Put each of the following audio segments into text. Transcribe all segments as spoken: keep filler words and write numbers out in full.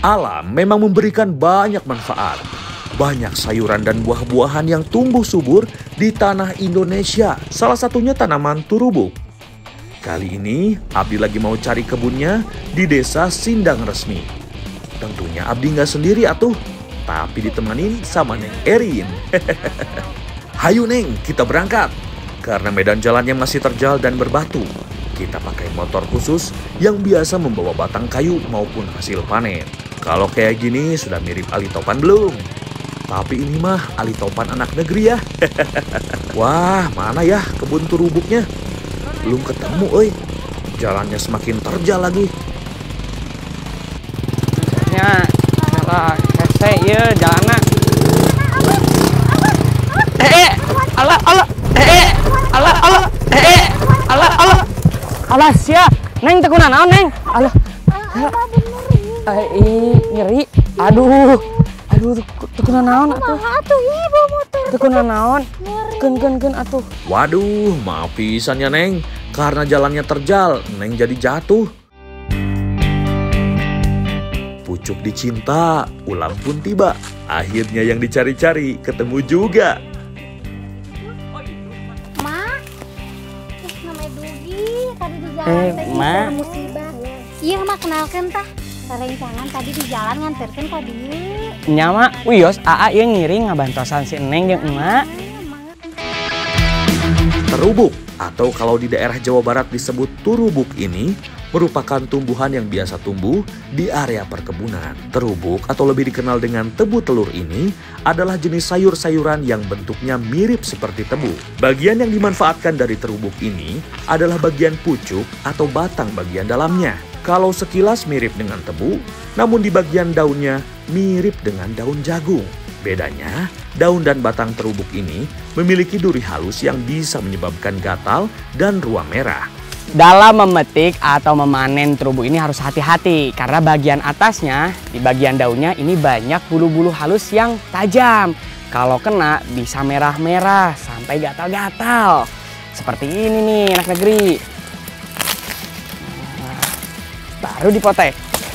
Alam memang memberikan banyak manfaat. Banyak sayuran dan buah-buahan yang tumbuh subur di tanah Indonesia. Salah satunya tanaman turubuk. Kali ini Abdi lagi mau cari kebunnya di desa Sindang Resmi. Tentunya Abdi nggak sendiri atuh, tapi ditemanin sama Neng Erin. Hayu Neng, kita berangkat. Karena medan jalannya masih terjal dan berbatu, kita pakai motor khusus yang biasa membawa batang kayu maupun hasil panen. Kalau kayak gini sudah mirip Ali Topan belum? Tapi ini mah Ali Topan anak negeri ya. Wah, mana ya kebun turubuknya? Belum ketemu, oi. Jalannya semakin terjal lagi. Ya, salah hese ya jalannya. Eh, Allah, Allah, eh, Allah, Allah, eh, Allah, Allah. Allah sia, Neng teu naon Neng? Allah. Eh, nyeri. Aduh. Aduh, teu naon atuh. Atuh ibu motor. Teu naon. Keun keun keun atuh. Waduh, maaf pisan ya Neng. Karena jalannya terjal, Neng jadi jatuh. Pucuk dicinta, ulang pun tiba. Akhirnya yang dicari-cari ketemu juga. Ma, eh namanya Dugi. Tadi di jalan Eh, teh Ma. ada musibah. Iya, Ma kenalkeun tah. Sarencangan tadi di jalan nganterkeun ka dieu. Nya mah, wios Aa ieu ngiring ngabantosan si Neng jeung emak. Terubuk atau kalau di daerah Jawa Barat disebut turubuk ini merupakan tumbuhan yang biasa tumbuh di area perkebunan. Terubuk atau lebih dikenal dengan tebu telur ini adalah jenis sayur-sayuran yang bentuknya mirip seperti tebu. Bagian yang dimanfaatkan dari terubuk ini adalah bagian pucuk atau batang bagian dalamnya. Kalau sekilas mirip dengan tebu, namun di bagian daunnya mirip dengan daun jagung. Bedanya, daun dan batang terubuk ini memiliki duri halus yang bisa menyebabkan gatal dan ruam merah. Dalam memetik atau memanen terubuk ini harus hati-hati karena bagian atasnya, di bagian daunnya ini banyak bulu-bulu halus yang tajam. Kalau kena bisa merah-merah sampai gatal-gatal. Seperti ini nih anak negeri. Nah, baru dipotek.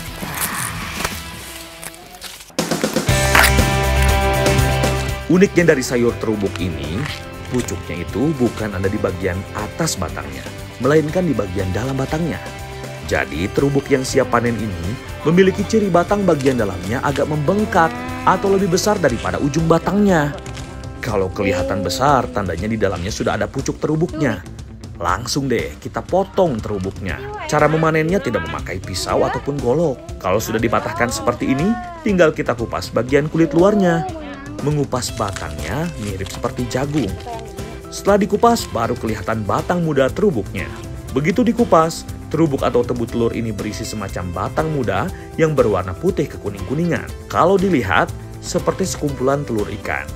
Uniknya dari sayur terubuk ini, pucuknya itu bukan ada di bagian atas batangnya, melainkan di bagian dalam batangnya. Jadi terubuk yang siap panen ini memiliki ciri batang bagian dalamnya agak membengkak atau lebih besar daripada ujung batangnya. Kalau kelihatan besar, tandanya di dalamnya sudah ada pucuk terubuknya. Langsung deh kita potong terubuknya. Cara memanennya tidak memakai pisau ataupun golok. Kalau sudah dipatahkan seperti ini, tinggal kita kupas bagian kulit luarnya. Mengupas batangnya mirip seperti jagung. Setelah dikupas baru kelihatan batang muda terubuknya. Begitu dikupas, terubuk atau tebu telur ini berisi semacam batang muda yang berwarna putih kekuning-kuningan. Kalau dilihat, seperti sekumpulan telur ikan.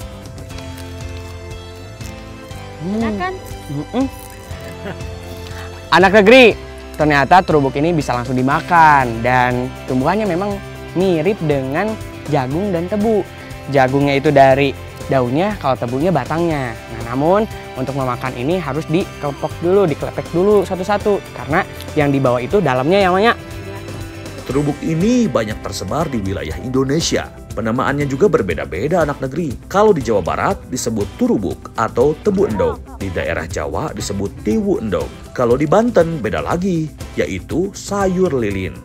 Enak kan? Mm-mm. Anak negeri, ternyata terubuk ini bisa langsung dimakan dan tumbuhannya memang mirip dengan jagung dan tebu. Jagungnya itu dari daunnya, kalau tebunya batangnya. Nah, namun untuk memakan ini harus dikelepok dulu, dikelepek dulu satu-satu karena yang di bawah itu dalamnya yang banyak. Terubuk ini banyak tersebar di wilayah Indonesia. Penamaannya juga berbeda-beda anak negeri. Kalau di Jawa Barat disebut turubuk atau tebu endog. Di daerah Jawa disebut tiwu endog. Kalau di Banten beda lagi, yaitu sayur lilin.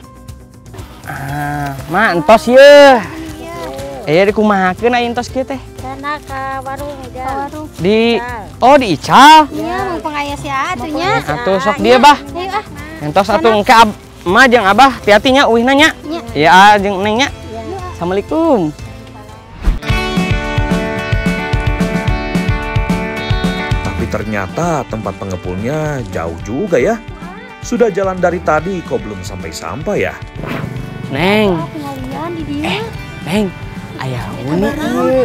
Ah, ma entos ye. Eh, dikumahakeun aya entos kieu teh. Sana ka warung aja. Warung. Di oh di Ical. Iya, mumpung aya si atunya. Atuh sok dia bah. Ayo ah. Entos atuh engke emak jeung abah hati-hati nya uih nanya. Iya jeung neng nya. Assalamualaikum. Tapi ternyata tempat pengepulnya jauh juga ya. Sudah jalan dari tadi kok belum sampai-sampai ya. Neng. Pengalian di dia. Neng, aya huni ieu.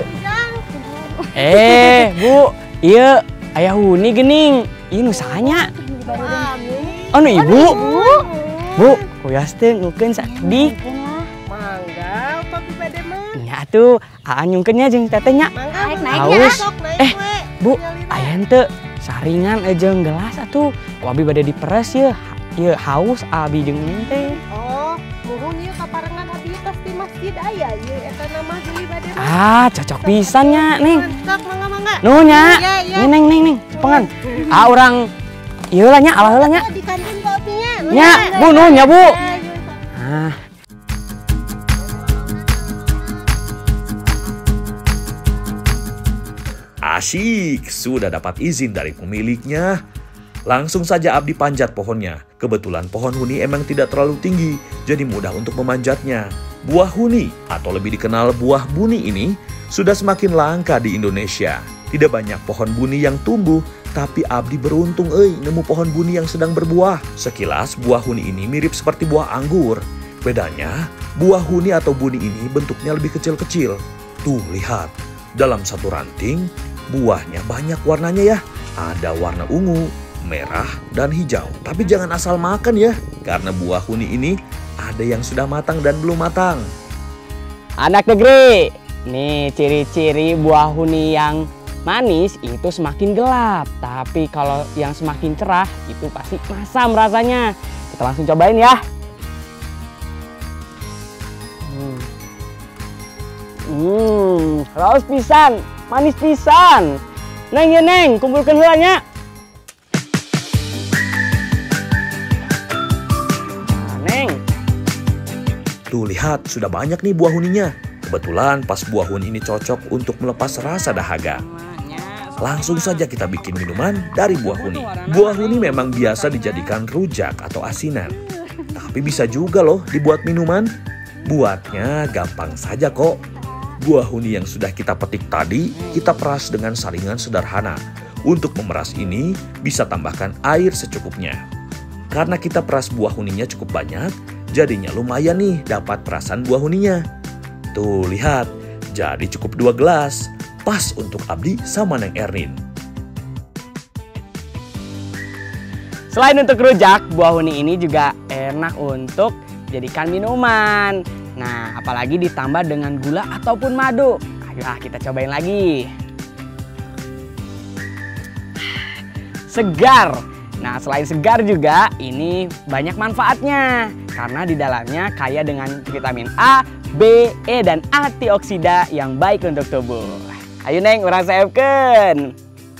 Eh, Bu, ieu aya huni geuning. Ieu nu sahanya? Oh, nu ibu. Bu, kuyas teh ngukeun sakedik. Mangga, papi bade mah. Nya atuh, aa nyungkeunnya jeung teteh nya. Naik naik Haus. ya. Eh, Bu, aya henteu saringan jeung gelas atuh. Ku abi bade diperes ieu. Ieu haus abi jeung neng teh. Oh, muhun ieu kaparengan pasti daya ya eta nama geli bade mah. Ah, cocok pisannya, Neng. Sok mangga mangga. Nunya. Iya, iya. Ini Neng, Neng, Neng. Pengen. Ah, orang ieu lah nya, alah heula nya. Di kantin kopinya. Nya, Bu, nunya, Bu. Ah. Asyik, sudah dapat izin dari pemiliknya. Langsung saja Abdi panjat pohonnya. Kebetulan pohon huni emang tidak terlalu tinggi, jadi mudah untuk memanjatnya. Buah huni, atau lebih dikenal buah buni ini, sudah semakin langka di Indonesia. Tidak banyak pohon buni yang tumbuh, tapi Abdi beruntung euy nemu pohon buni yang sedang berbuah. Sekilas buah huni ini mirip seperti buah anggur. Bedanya, buah huni atau buni ini bentuknya lebih kecil-kecil. Tuh, lihat. Dalam satu ranting, buahnya banyak warnanya ya. Ada warna ungu, merah, dan hijau. Tapi jangan asal makan ya, karena buah huni ini ada yang sudah matang dan belum matang. Anak negeri, nih ciri-ciri buah huni yang manis itu semakin gelap. Tapi kalau yang semakin cerah itu pasti masam rasanya. Kita langsung cobain ya. Hmm, hmm raus pisan, manis pisan. Neng ya Neng, kumpulkan heulanya. Tuh lihat, sudah banyak nih buah huninya. Kebetulan pas buah huni ini cocok untuk melepas rasa dahaga. Langsung saja kita bikin minuman dari buah huni. Buah huni memang biasa dijadikan rujak atau asinan. Tapi bisa juga loh dibuat minuman. Buatnya gampang saja kok. Buah huni yang sudah kita petik tadi, kita peras dengan saringan sederhana. Untuk memeras ini, bisa tambahkan air secukupnya. Karena kita peras buah huninya cukup banyak, jadinya lumayan nih dapat perasan buah huninya. Tuh lihat, jadi cukup dua gelas. Pas untuk Abdi sama Neng Ernin. Selain untuk rujak, buah huni ini juga enak untuk jadikan minuman. Nah, apalagi ditambah dengan gula ataupun madu. Ayo ah, kita cobain lagi. Segar. Nah, selain segar juga ini banyak manfaatnya karena di dalamnya kaya dengan vitamin A, B, E, dan antioksida yang baik untuk tubuh. Ayo Neng, urang saepkeun.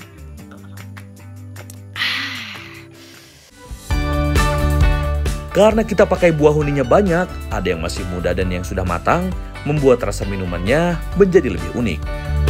Karena kita pakai buah huninya banyak, ada yang masih muda dan yang sudah matang, membuat rasa minumannya menjadi lebih unik.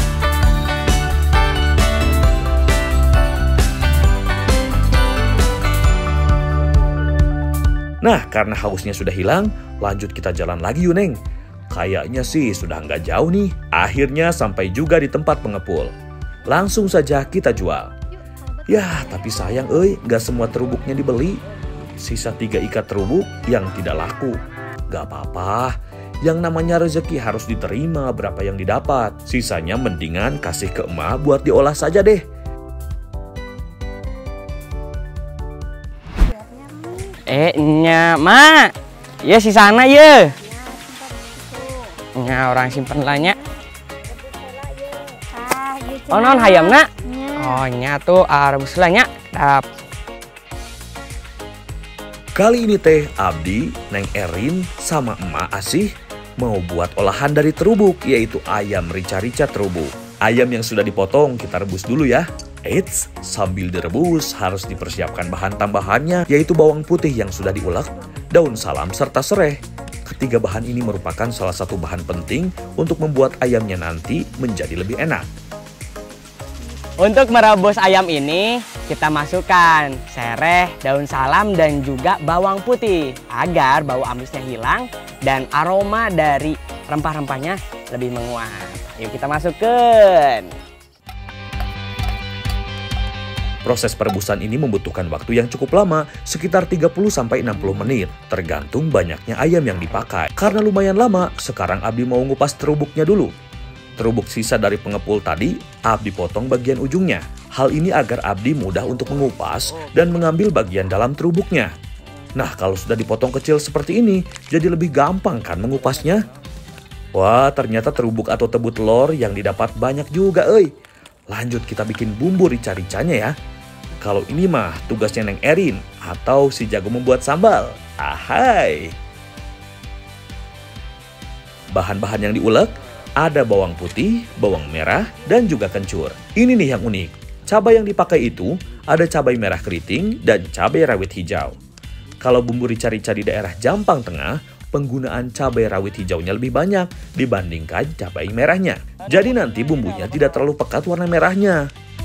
Nah, karena hausnya sudah hilang, lanjut kita jalan lagi yuk Neng. Kayaknya sih sudah nggak jauh nih. Akhirnya sampai juga di tempat pengepul. Langsung saja kita jual. Ya, tapi sayang euy, nggak semua terubuknya dibeli. Sisa tiga ikat terubuk yang tidak laku. Nggak apa-apa, yang namanya rezeki harus diterima berapa yang didapat. Sisanya mendingan kasih ke emak buat diolah saja deh. Eh, nya, Mak. Ya si sana ya. Nya orang simpen lah nya. Oh non hayam nak. Oh nya tuh rebus lah nya. Dap. Kali ini teh Abdi, Neng Erin, sama emak Asih mau buat olahan dari terubuk, yaitu ayam rica-rica terubuk. Ayam yang sudah dipotong kita rebus dulu ya. Eits, sambil direbus harus dipersiapkan bahan tambahannya, yaitu bawang putih yang sudah diulek, daun salam, serta sereh. Ketiga bahan ini merupakan salah satu bahan penting untuk membuat ayamnya nanti menjadi lebih enak. Untuk merebus ayam ini, kita masukkan sereh, daun salam, dan juga bawang putih agar bau amisnya hilang dan aroma dari rempah-rempahnya lebih menguat. Yuk kita masukkan. Proses perebusan ini membutuhkan waktu yang cukup lama, sekitar tiga puluh sampai enam puluh menit, tergantung banyaknya ayam yang dipakai. Karena lumayan lama, sekarang Abdi mau ngupas terubuknya dulu. Terubuk sisa dari pengepul tadi, Abdi potong bagian ujungnya. Hal ini agar Abdi mudah untuk mengupas dan mengambil bagian dalam terubuknya. Nah, kalau sudah dipotong kecil seperti ini, jadi lebih gampang kan mengupasnya? Wah, ternyata terubuk atau tebu telur yang didapat banyak juga, euy. Lanjut kita bikin bumbu rica-ricanya ya. Kalau ini mah tugasnya Neng Erin atau si jago membuat sambal. Ahai. Bahan-bahan yang diulek, ada bawang putih, bawang merah, dan juga kencur. Ini nih yang unik. Cabai yang dipakai itu ada cabai merah keriting dan cabai rawit hijau. Kalau bumbu rica-rica di daerah Jampang Tengah, penggunaan cabai rawit hijaunya lebih banyak dibandingkan cabai merahnya. Jadi nanti bumbunya tidak terlalu pekat warna merahnya.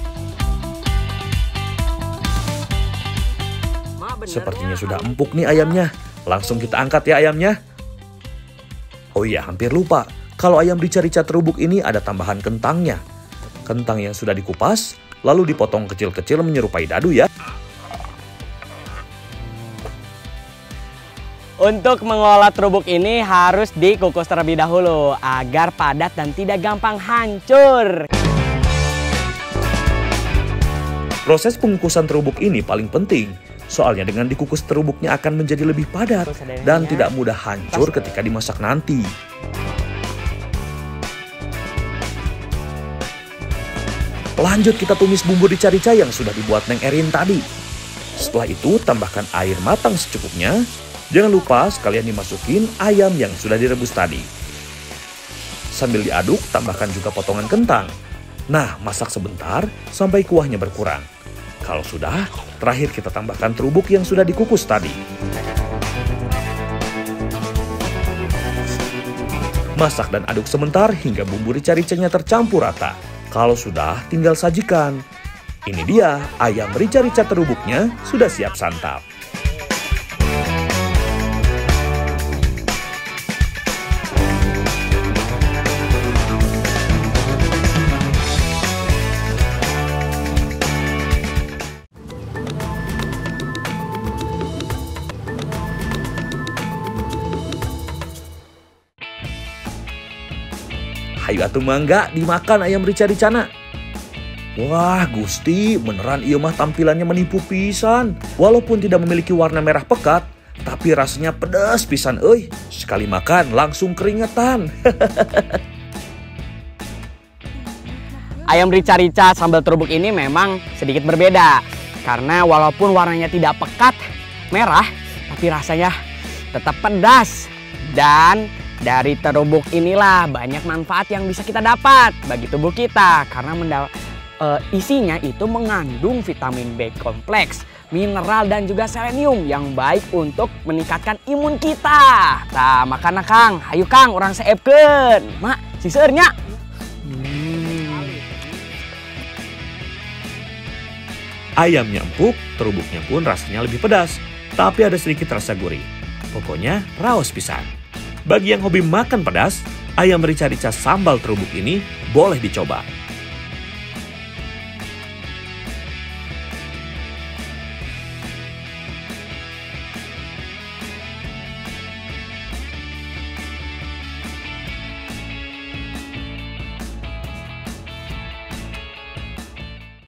Sepertinya sudah empuk nih ayamnya. Langsung kita angkat ya ayamnya. Oh iya, hampir lupa. Kalau ayam rica-rica terubuk ini ada tambahan kentangnya. Kentang yang sudah dikupas, lalu dipotong kecil-kecil menyerupai dadu ya. Untuk mengolah terubuk ini harus dikukus terlebih dahulu agar padat dan tidak gampang hancur. Proses pengukusan terubuk ini paling penting. Soalnya dengan dikukus terubuknya akan menjadi lebih padat dan tidak mudah hancur ketika dimasak nanti. Lanjut kita tumis bumbu rica-rica yang sudah dibuat Neng Erin tadi. Setelah itu tambahkan air matang secukupnya. Jangan lupa sekalian dimasukin ayam yang sudah direbus tadi. Sambil diaduk tambahkan juga potongan kentang. Nah, masak sebentar sampai kuahnya berkurang. Kalau sudah, terakhir kita tambahkan terubuk yang sudah dikukus tadi. Masak dan aduk sebentar hingga bumbu rica-ricanya tercampur rata. Kalau sudah, tinggal sajikan. Ini dia, ayam rica-rica terubuknya sudah siap santap. Hayu atuh mangga dimakan ayam rica-ricana. Wah Gusti, beneran ieu mah tampilannya menipu pisan. Walaupun tidak memiliki warna merah pekat, tapi rasanya pedas pisan euy. Sekali makan langsung keringetan. Ayam rica-rica sambal terubuk ini memang sedikit berbeda. Karena walaupun warnanya tidak pekat merah, tapi rasanya tetap pedas. Dan dari terubuk inilah banyak manfaat yang bisa kita dapat bagi tubuh kita. Karena mendapat Uh, isinya itu mengandung vitamin B kompleks, mineral dan juga selenium yang baik untuk meningkatkan imun kita. Nah, makan Kang, ayo Kang, orang seepkeun. Mak, siseurnya. Hmm. Ayamnya empuk, terubuknya pun rasanya lebih pedas, tapi ada sedikit rasa gurih. Pokoknya raos pisan. Bagi yang hobi makan pedas, ayam rica-rica sambal terubuk ini boleh dicoba.